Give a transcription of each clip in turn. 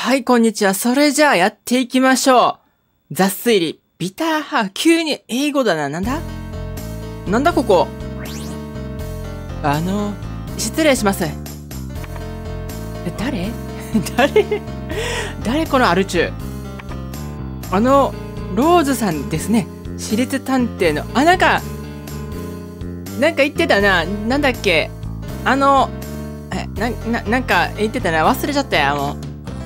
はい、こんにちは。それじゃあやっていきましょう。雑推理、ビターハー、急に英語だな。なんだここ。失礼します。誰誰このアルチュー。ローズさんですね。私立探偵の、なんか言ってたな。なんだっけ。なんか言ってたな。忘れちゃったよ、もう。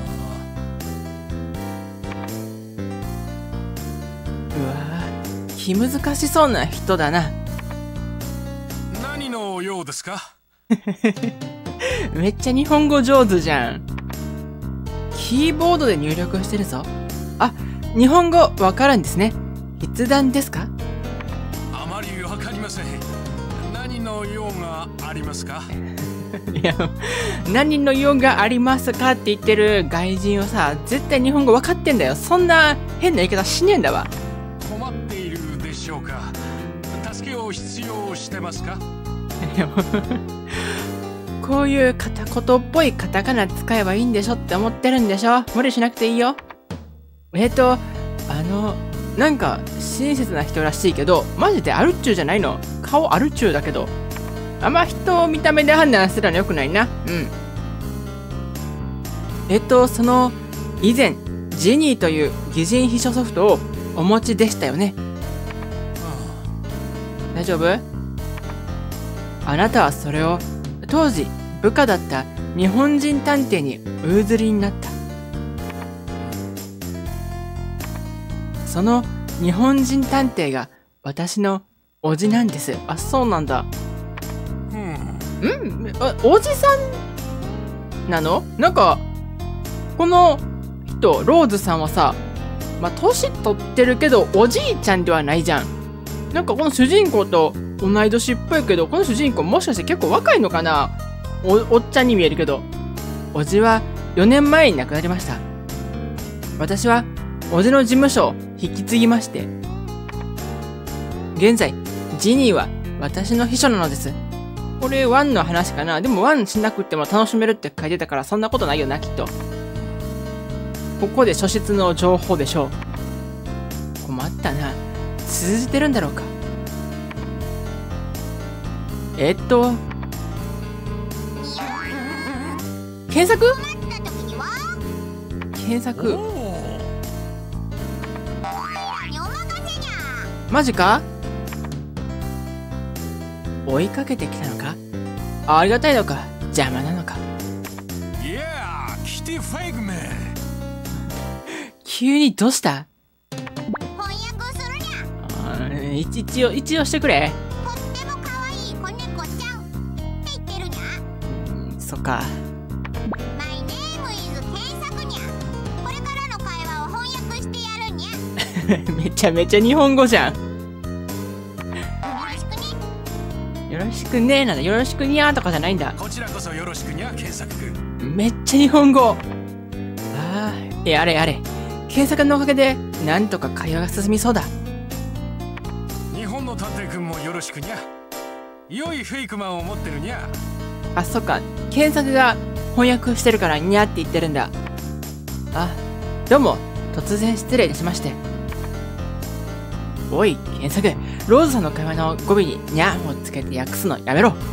うわぁ、気難しそうな人だな。 何の用ですか？ めっちゃ日本語上手じゃん。キーボードで入力してるぞ。あ、日本語わかるんですね。筆談ですか？ あまりわかりません。何の用がありますか？ いや、何の用がありますかって言ってる外人はさ、絶対日本語わかってんだよ。そんな変な言い方しねえんだわ。 困っているでしょうか？助けを必要してますか？ いや、こういう片言っぽいカタカナ使えばいいんでしょって思ってるんでしょ？無理しなくていいよ。なんか親切な人らしいけど、マジでアルチューじゃないの？顔アルチューだけど。あんま人を見た目で判断するのよくないな。その、以前、ジニーという擬人秘書ソフトをお持ちでしたよね。大丈夫？あなたはそれを、当時部下だった日本人探偵にお譲りになった。その日本人探偵が私のおじなんです。あ、そうなんだ。おじさんなの？なんか、この人、ローズさんはさ、年取ってるけど、おじいちゃんではないじゃん。なんかこの主人公と同い年っぽいけど、この主人公もしかして結構若いのかな？おっちゃんに見えるけど。おじは4年前に亡くなりました。私は、おじの事務所を引き継ぎまして。現在、ジニーは私の秘書なのです。これ1の話かな？でも1しなくても楽しめるって書いてたからそんなことないよな、きっと。ここで初出の情報でしょう。困ったな。通じてるんだろうか。検索？マジか？追いかけてきたのか？ありがたいのか？邪魔なのか？急にどうした？ 翻訳するにゃ。 一応してくれ。 とっても可愛い子猫ちゃんって言ってるにゃ。 そっか。 マイネームイズ検索にゃ。これからの会話を翻訳してやるにゃ。 めちゃめちゃ日本語じゃん。 よろしくね。 よろしくねーなんだ。よろしくにゃーとかじゃないんだ。 こちらこそよろしくにゃ、検索。 めっちゃ日本語。あれ。検索のおかげで、なんとか会話が進みそうだ。 日本の探偵君もよろしくにゃ。良いフェイクマンを持ってるにゃ。 あ、そっか。検索が翻訳してるからにゃって言ってるんだ。あ、どうも。突然失礼しまして。おい、検索。ローズさんの会話の語尾ににゃをつけて訳すのやめろ。フ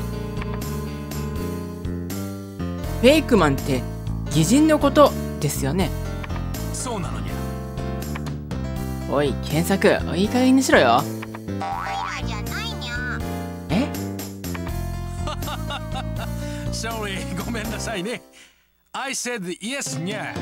ェイクマンって擬人のことですよね。 そうなのにゃ。 おい、検索。いい加減にしろよ。 オイラじゃないにゃ。 え？ Sorry、ごめんなさいね。I said yes にゃ。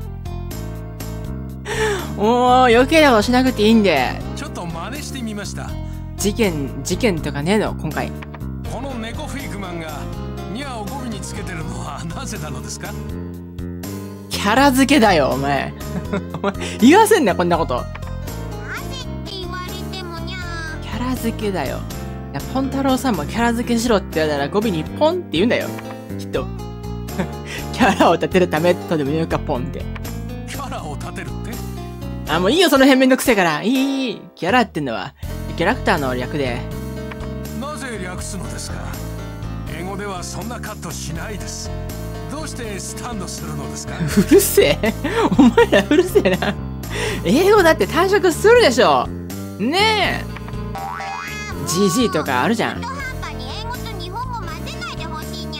もう余計なことしなくていいんで。 ちょっと真似してみました。 事件とかねえの今回。 この猫フェイクマンがニャを語尾につけてるのはなぜなのですか？ キャラ付けだよお前。お前言わせんなこんなこと。 なぜって言われてもにゃ。 キャラ付けだよ。いやポン太郎さんもキャラ付けしろって言われたら語尾にポンって言うんだよきっと。キャラを立てるためとでも言うかポンって。 キャラを立てるって？ あ、もういいよその辺めんどくせえから。いい。キャラってのはキャラクターの略で。 なぜ略すのですか？英語ではそんなカットしないです。どううしてスタンドするのですか？ うるせえ。お前らうるせえな。英語だって退職するでしょ。ねえ。GG とかあるじゃん。 中途半端に英語と日本語混ぜないでほしいにゃ。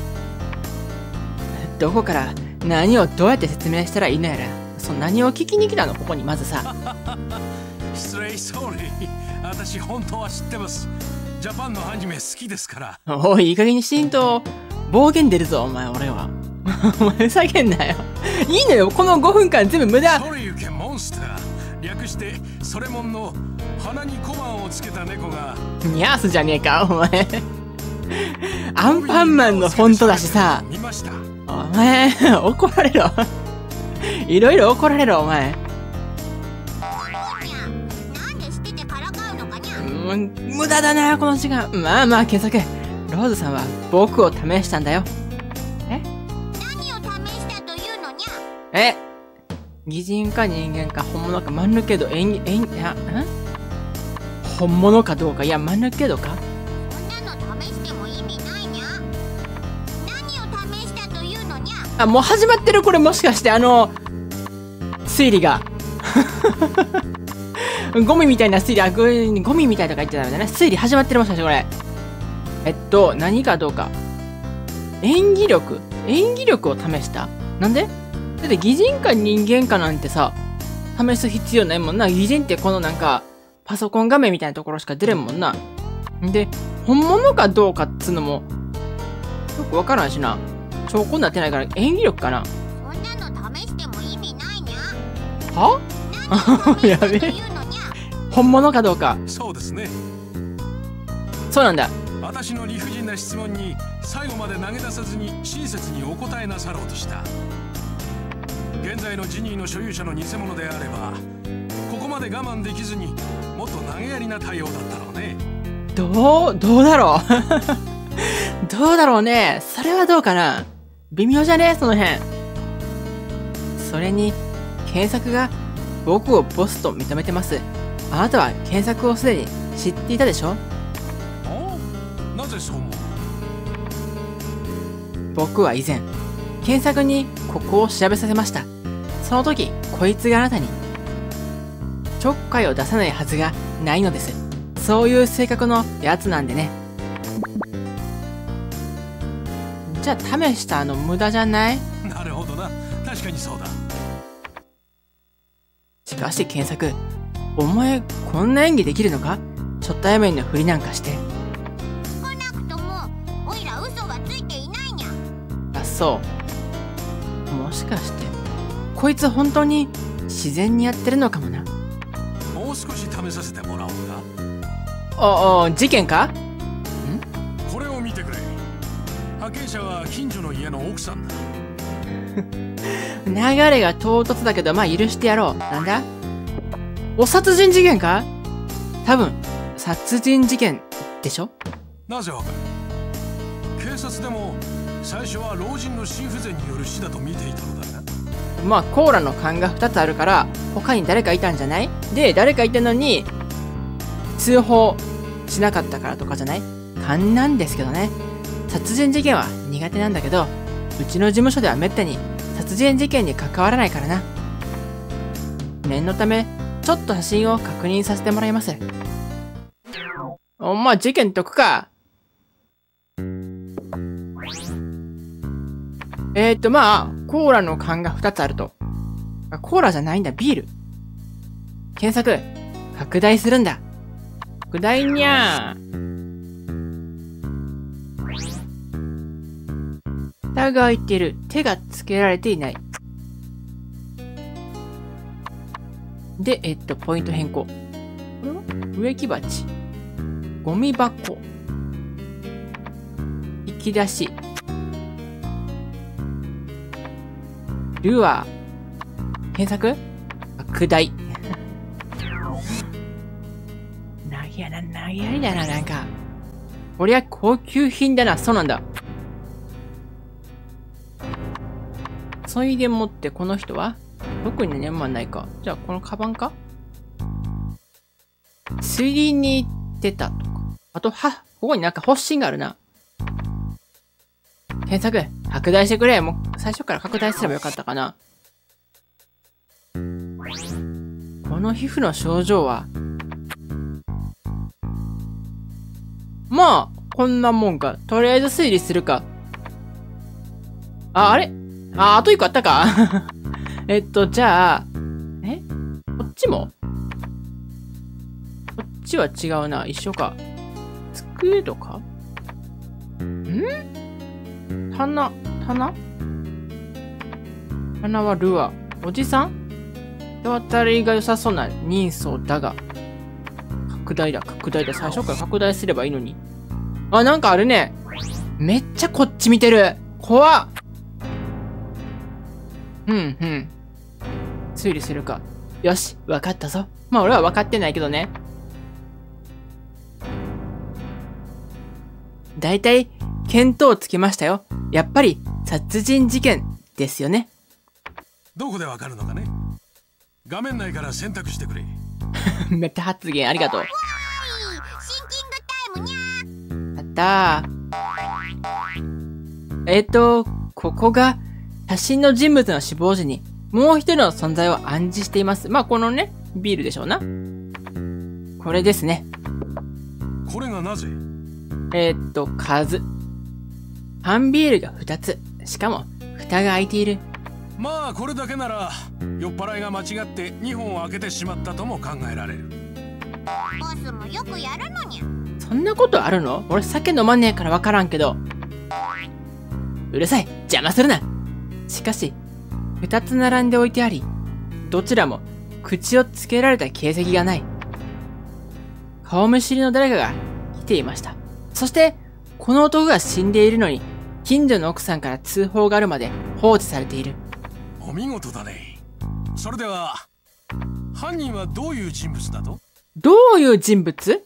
どこから何をどうやって説明したらいいのやら。何を聞きに来たのここにまずさ。 失礼、ソーリー。私本当は知ってます。ジャパンのアニメ好きですから。 おい、いい加減にしんと暴言出るぞ、お前、俺は。お前、ふざけんなよ。いいのよ、この5分間全部無駄。 ソリユケモンスター。略してソレモンの鼻に小判をつけた猫が。 ニャースじゃねえか、お前。アンパンマンのフォントだしさ。 見ました。 お前、怒られろ。いろいろ怒られろ、お前。 なんで捨ててからかうのかにゃ。 無駄だな、この時間。まあまあ、検索。ローズさんは僕を試したんだよ。 何を試したというのにゃ。 え、擬人か人間か本物か間抜けど本物かどうか、いや間抜けどか。 そんなの試しても意味ないにゃ。何を試したというのにゃ。 あ、もう始まってる。これもしかして推理がゴミみたいな推理、ゴミみたいとか言っちゃダメだね。推理始まってる。もしかしてこれ何かどうか。演技力を試した。なんで？だって擬人か人間かなんてさ、試す必要ないもんな。擬人ってこのなんかパソコン画面みたいなところしか出れんもんな。で、本物かどうかっつうのもよくわからんしな。証拠になってないから演技力かな。 そんなの試しても意味ないにゃ。 は？やべえ。本物かどうか。 そうですね。 そうなんだ。 私の理不尽な質問に最後まで投げ出さずに親切にお答えなさろうとした。現在のジニーの所有者の偽物であれば、ここまで我慢できずにもっと投げやりな対応だったろうね。 どうだろう。どうだろうね。それはどうかな。微妙じゃねその辺。それに検索が僕をボスと認めてます。あなたは検索をすでに知っていたでしょ。 なぜそう思う？ 僕は以前検索にここを調べさせました。その時こいつがあなたにちょっかいを出さないはずがないのです。そういう性格のやつなんでね。じゃあ試した無駄じゃない？ なるほどな。確かにそうだ。 しかし検索、お前こんな演技できるのか？初対面のふりなんかして。 少なくともおいら嘘はついていないにゃ。 あ、そう。もしかしてこいつ本当に自然にやってるのかもな。 もう少し試させてもらおうか。 事件か？ これを見てくれ。派遣者は近所の家の奥さんだ。 流れが唐突だけど、まあ許してやろう。なんだ？お殺人事件か？多分殺人事件でしょ？ なぜわかる？警察でも最初は老人の心不全による死だと見ていたのだが。 まあコーラの缶が2つあるから他に誰かいたんじゃない？で、誰かいたのに通報しなかったからとかじゃない？勘なんですけどね。殺人事件は苦手なんだけど、うちの事務所ではめったに殺人事件に関わらないからな。念のためちょっと写真を確認させてもらいます。まあ事件解くか。まあコーラの缶が2つあると。コーラじゃないんだ、ビール。検索拡大するんだ。拡大にゃー。蓋が開いてる。手がつけられていない。で、ポイント変更。植木鉢。ゴミ箱。引き出し。ルアー。検索拡大。投げやりだな、なんか。こりゃ高級品だな。そうなんだ。そいでもってこの人は特に何もないか。じゃあこのカバンか？釣りに行ってたとか。あと、ここになんか発疹があるな。検索拡大してくれ。もう最初から拡大すればよかったかな。この皮膚の症状は、まあ、こんなもんか。とりあえず推理するか。あれあと一個あったかじゃあ、こっちもこっちは違うな。一緒か。机とか棚はルアー。おじさん手渡りが良さそうな人相だが。拡大だ。最初から拡大すればいいのに。あ、なんかあるね。めっちゃこっち見てる。怖っ。推理するか。よし、わかったぞ。まあ俺は分かってないけどね。だいたい見当つきましたよ。やっぱり殺人事件ですよね。 どこでわかるのかね。画面内から選択してくれ。 めっちゃ発言ありがとう。 シンキングタイムにゃやったー。ここが写真の人物の死亡時にもう一人の存在を暗示しています。まあこのね、ビールでしょうな。これですね。 これがなぜ？ 数。缶ビールが2つ。しかも、蓋が開いている。 まあこれだけなら酔っ払いが間違って2本を開けてしまったとも考えられる。 ボスもよくやるのにゃ。 そんなことあるの？俺酒飲まねえからわからんけど。うるさい、邪魔するな。しかし2つ並んで置いてあり、どちらも口をつけられた形跡がない。顔見知りの誰かが来ていました。そしてこの男が死んでいるのに近所の奥さんから通報があるまで放置されている。 お見事だね。それでは犯人はどういう人物だと？ どういう人物？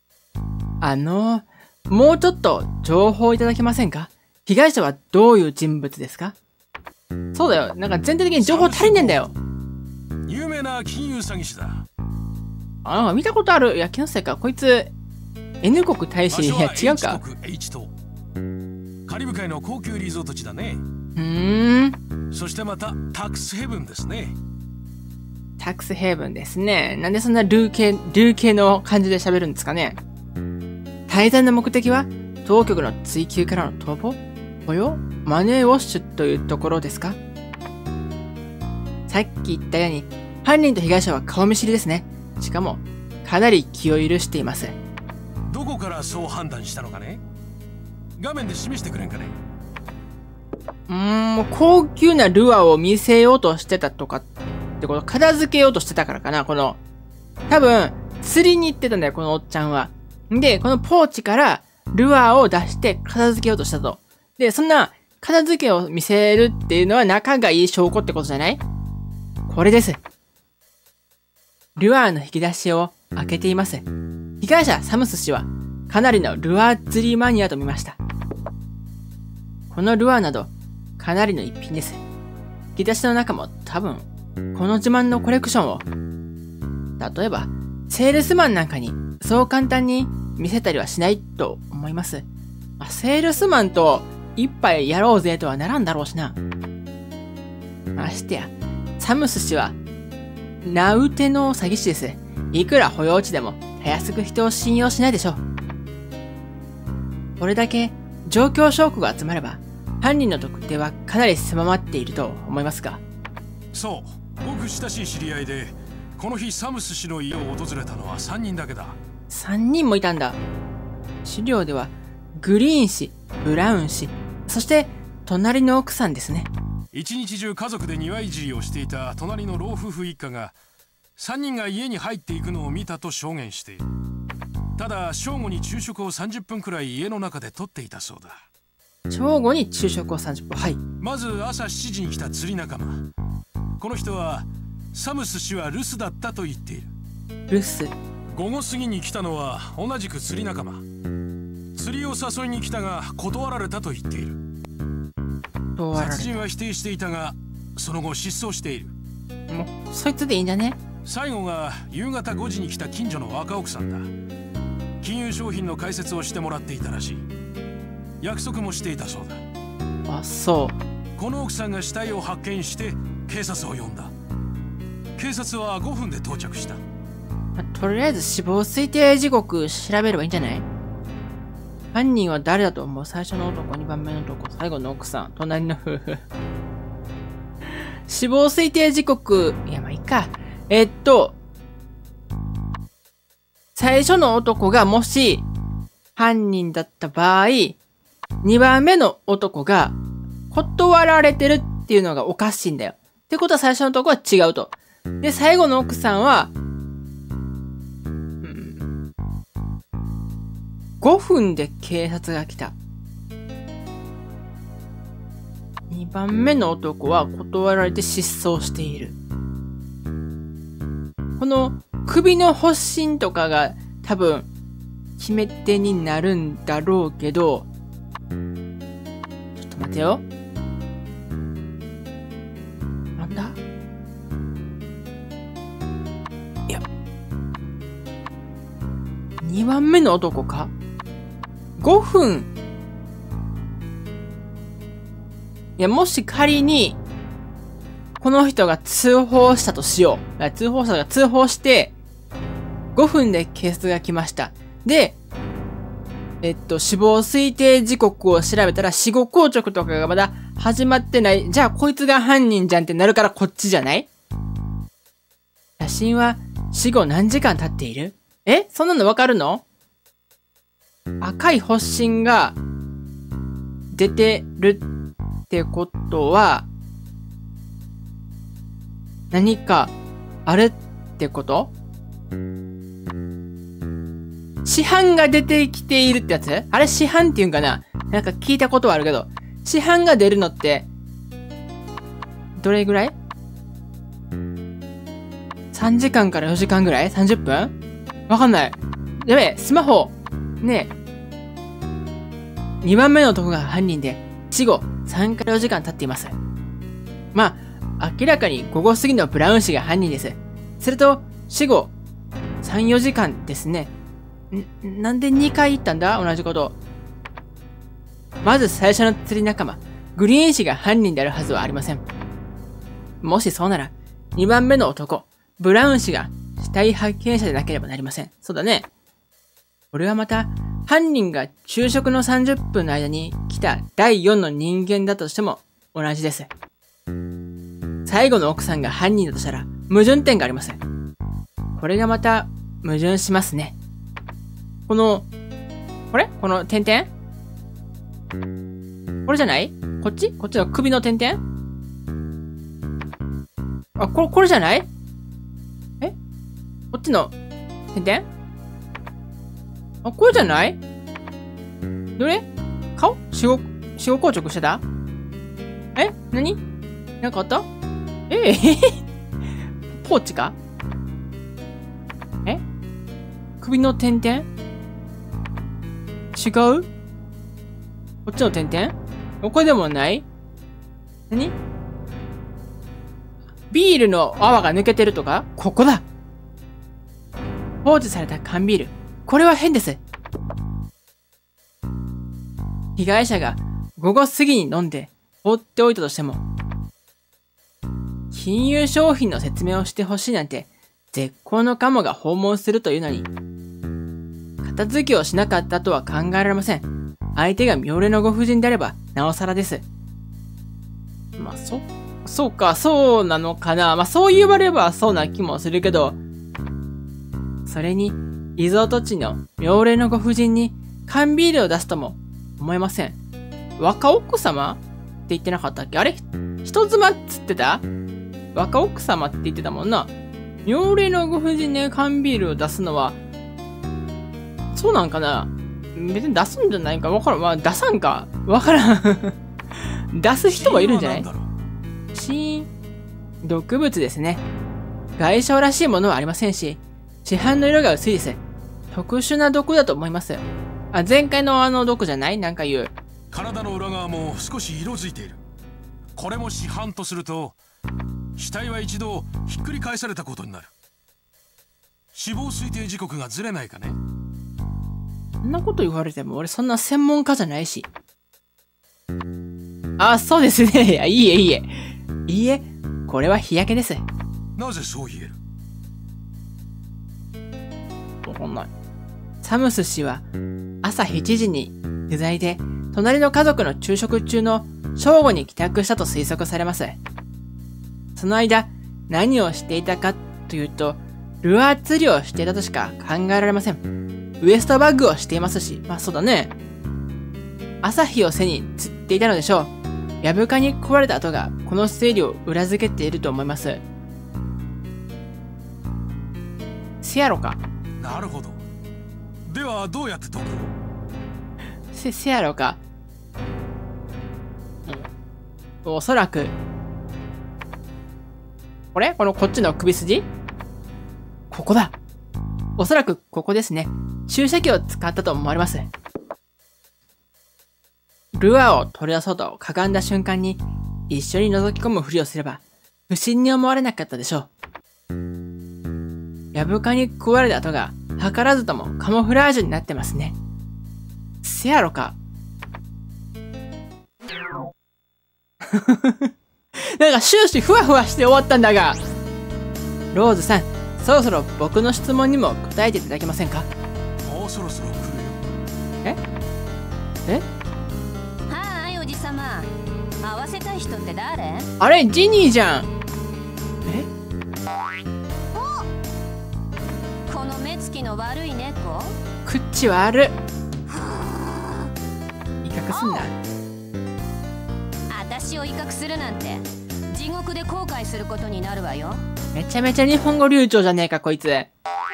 もうちょっと情報いただけませんか？被害者はどういう人物ですか？そうだよ。なんか全体的に情報足りねえんだよ。 有名な金融詐欺師だ。 なんか見たことある。いや、気のせいか。こいつ、N 国大使に違うか。 H とカリブ海の高級リゾート地だね。そしてまたタックスヘブンですね。 タックスヘブンですね。なんでそんなルー系の感じで喋るんですかね。滞在の目的は当局の追及からの逃亡？およ？マネーウォッシュというところですか？さっき言ったように、犯人と被害者は顔見知りですね。しかも、かなり気を許しています。 どこからそう判断したのかね？画面で示してくれんかね？ 高級なルアーを見せようとしてたとかってこと、片付けようとしてたからかな、多分、釣りに行ってたんだよ、このおっちゃんは。で、このポーチからルアーを出して片付けようとしたと。で、そんな片付けを見せるっていうのは仲がいい証拠ってことじゃない？これです。ルアーの引き出しを開けています。被害者サムス氏はかなりのルアー釣りマニアと見ました。このルアーなどかなりの一品です。引き出しの中も多分この自慢のコレクションを、例えばセールスマンなんかにそう簡単に見せたりはしないと思います。セールスマンと一杯やろうぜとはならんだろうしな。ましてや、サムス氏は名うての詐欺師です。いくら保養地でもたやすく人を信用しないでしょう。これだけ状況証拠が集まれば犯人の特定はかなり狭まっていると思いますが。 そう、僕親しい知り合いでこの日サムス氏の家を訪れたのは3人だけだ。 3人もいたんだ。資料ではグリーン氏、ブラウン氏、そして隣の奥さんですね。 一日中家族で庭いじりをしていた隣の老夫婦一家が3人が家に入っていくのを見たと証言している。ただ正午に昼食を30分くらい家の中でとっていたそうだ。 正午に昼食を30分。はい。 まず朝7時に来た釣り仲間。この人はサムス氏は留守だったと言っている。 留守。 午後過ぎに来たのは同じく釣り仲間。釣りを誘いに来たが断られたと言っている。殺人は否定していたがその後失踪している。 もうそいつでいいんじゃね？ 最後が夕方5時に来た近所の若奥さんだ。金融商品の解説をしてもらっていたらしい。約束もしていたそうだ。 あ、そう。 この奥さんが死体を発見して警察を呼んだ。警察は5分で到着した。 とりあえず死亡推定時刻調べればいいんじゃない？犯人は誰だと思う？最初の男、2番目の男、最後の奥さん、隣の夫婦。死亡推定時刻、いや、まあいいか。最初の男がもし犯人だった場合、2番目の男が断られてるっていうのがおかしいんだよ。ってことは最初の男は違うと。で、最後の奥さんは、5分で警察が来た。2番目の男は断られて失踪している。この首の発疹とかが多分決め手になるんだろうけど、ちょっと待ってよ。なんだ？いや、2番目の男か？ 5 分。いや、もし仮に、この人が通報したとしよう。通報者が通報して、5分で警察が来ました。で、死亡推定時刻を調べたら死後硬直とかがまだ始まってない。じゃあこいつが犯人じゃんってなるからこっちじゃない？写真は死後何時間経っている？そんなのわかるの？赤い発疹が出てるってことは、何かあるってこと？死斑が出てきているってやつ？あれ死斑って言うんかな？なんか聞いたことはあるけど、死斑が出るのって、どれぐらい？ 3 時間から4時間ぐらい？ 30 分？わかんない。やべえ、スマホ。ねえ。2番目の男が犯人で、死後3から4時間経っています。まあ、明らかに午後過ぎのブラウン氏が犯人です。すると、死後3、4時間ですね。なんで2回言ったんだ？同じこと。まず最初の釣り仲間、グリーン氏が犯人であるはずはありません。もしそうなら、2番目の男、ブラウン氏が死体発見者でなければなりません。そうだね。これはまた、犯人が昼食の30分の間に来た第4の人間だとしても同じです。最後の奥さんが犯人だとしたら矛盾点があります。これがまた矛盾しますね。この点々？これじゃない？こっちの首の点々？あ、これじゃない？こっちの点々？あ、これじゃない？どれ？顔？死後硬直してた？何？なんかあった？ポーチか？首の点々？違う？こっちの点々？これでもない？何？ビールの泡が抜けてるとか？ここだ！放置された缶ビール。これは変です。被害者が午後過ぎに飲んで放っておいたとしても、金融商品の説明をしてほしいなんて絶好のカモが訪問するというのに、片付けをしなかったとは考えられません。相手が妙齢のご婦人であればなおさらです。まあ、そうか、そうなのかな。まあ、そう言われればそうな気もするけど、それに、リゾート地の妙齢のご婦人に缶ビールを出すとも思えません。若奥様って言ってなかったっけ？あれ？人妻っつってた？若奥様って言ってたもんな。妙齢のご婦人に缶ビールを出すのは、そうなんかな？別に出すんじゃないかわからん。まあ、出さんかわからん。出す人はいるんじゃない？死因、毒物ですね。外傷らしいものはありませんし、市販の色が薄いです。特殊な毒だと思います。あ、前回のあの毒じゃない？なんか言う。 体の裏側も少し色づいている。これも市販とすると、死体は一度ひっくり返されたことになる。死亡推定時刻がずれないかね。 そんなこと言われても俺そんな専門家じゃないし。 あ、そうですね。いや、いいえ、いいえ。いいえ、これは日焼けです。 なぜそう言える？ わかんない。サムス氏は朝7時に不在で、隣の家族の昼食中の正午に帰宅したと推測されます。その間、何をしていたかというと、ルアー釣りをしていたとしか考えられません。ウエストバッグをしていますし、まあそうだね。朝日を背に釣っていたのでしょう。ヤブカに食われた跡がこの推理を裏付けていると思います。せやろか。 なるほど。ではどうやって解く？ せやろか。おそらく。こっちの首筋？ここだ。おそらくここですね。注射器を使ったと思われます。ルアーを取り出そうとかがんだ瞬間に一緒に覗き込むふりをすれば不審に思われなかったでしょう。ヤブカに食われた跡が図らずともカモフラージュになってますね。せやろか。なんか終始ふわふわして終わったんだが。ローズさん、そろそろ僕の質問にも答えていただけませんか？ もうそろそろ来るよ。 え？ はーい、おじさま。会わせたい人って誰？ あれ、ジニーじゃん。 この目つきの悪い猫？ 口悪っ。威嚇すんな。 私を威嚇するなんて地獄で後悔することになるわよ。 めちゃめちゃ日本語流暢じゃねえか、こいつ。 怖い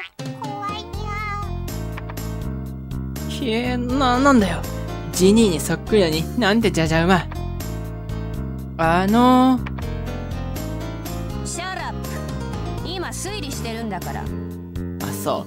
にゃ。 なんだよ。ジニーにそっくりなのになんてじゃじゃ馬。 シャラップ。今推理してるんだから。 あ、そう。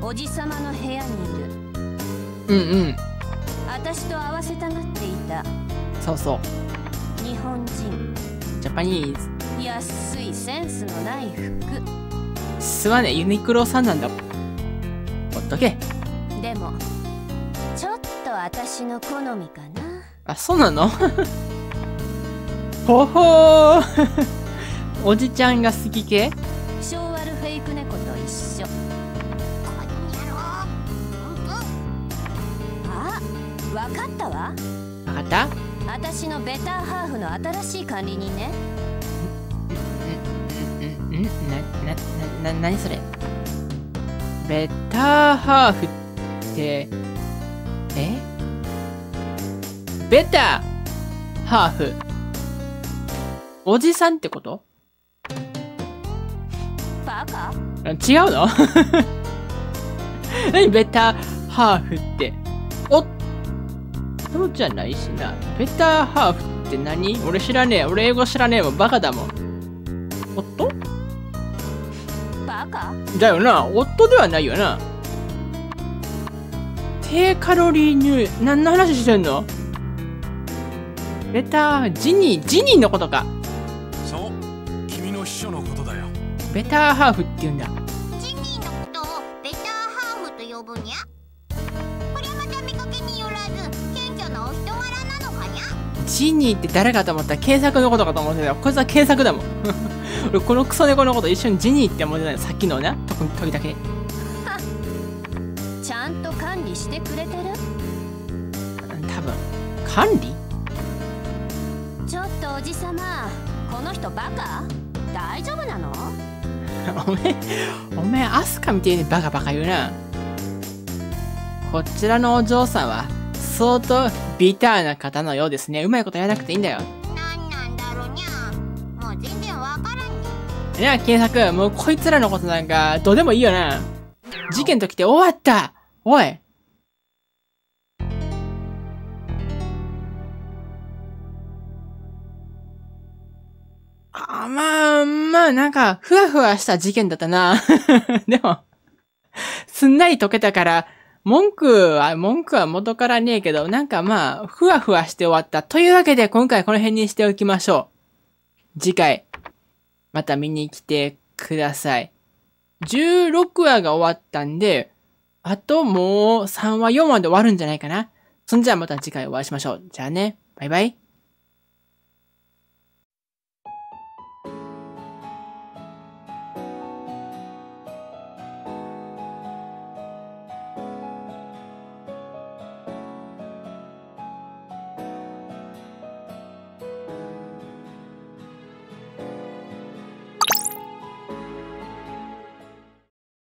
おじさまの部屋にいる。 うんうん。 私と合わせたがっていたそうそう。 日本人。 ジャパニーズ。 安いセンスのない服。 すまねえ、ユニクロさんなんだ。ほっとけ。 でもちょっと私の好みかな。 あ、そうなの？ほほー。おじちゃんが好き系？ 昭和ルフェイク猫と一緒。 こんにゃろ。 あ、わかったわ。 わかった？ 私のベターハーフの新しい管理人ね。 何それ？ベターハーフって、ベターハーフ。おじさんってこと？ バカ？ 違うの？何ベターハーフって。そうじゃないしな。ベターハーフって何？俺知らねえ。俺英語知らねえもん。バカだもん。夫？ バカ？ だよな。夫ではないよな。低カロリー乳。何の話してんの？ベター、ジニーのことか。 そう、君の秘書のことだよ。 ベターハーフって言うんだ。 ジニーのことをベターハーフと呼ぶにゃ。これまた見かけによらず謙虚なお人柄なのかにゃ。 ジニーって誰かと思ったら検索のことかと思ってたよ。こいつは検索だもん。俺このクソ猫のこと一緒にジニーって思ってたよ。さっきのね、時だけ。 ちゃんと管理してくれてる？ 多分。管理？ ちょっとおじさま、この人バカ？大丈夫なの？ おめえ、アスカみてえにバカバカ言うな。こちらのお嬢さんは、相当ビターな方のようですね。うまいことやらなくていいんだよ。 なんなんだろにゃ。もう全然わからんにゃ。 いや、検索、もうこいつらのことなんか、どうでもいいよな。事件ときて終わった。おい。まあ、なんか、ふわふわした事件だったな。でも、すんなり解けたから、文句は元からねえけど、なんかまあ、ふわふわして終わった。というわけで、今回この辺にしておきましょう。次回、また見に来てください。16話が終わったんで、あともう3話、4話で終わるんじゃないかな。そんじゃあまた次回お会いしましょう。じゃあね、バイバイ。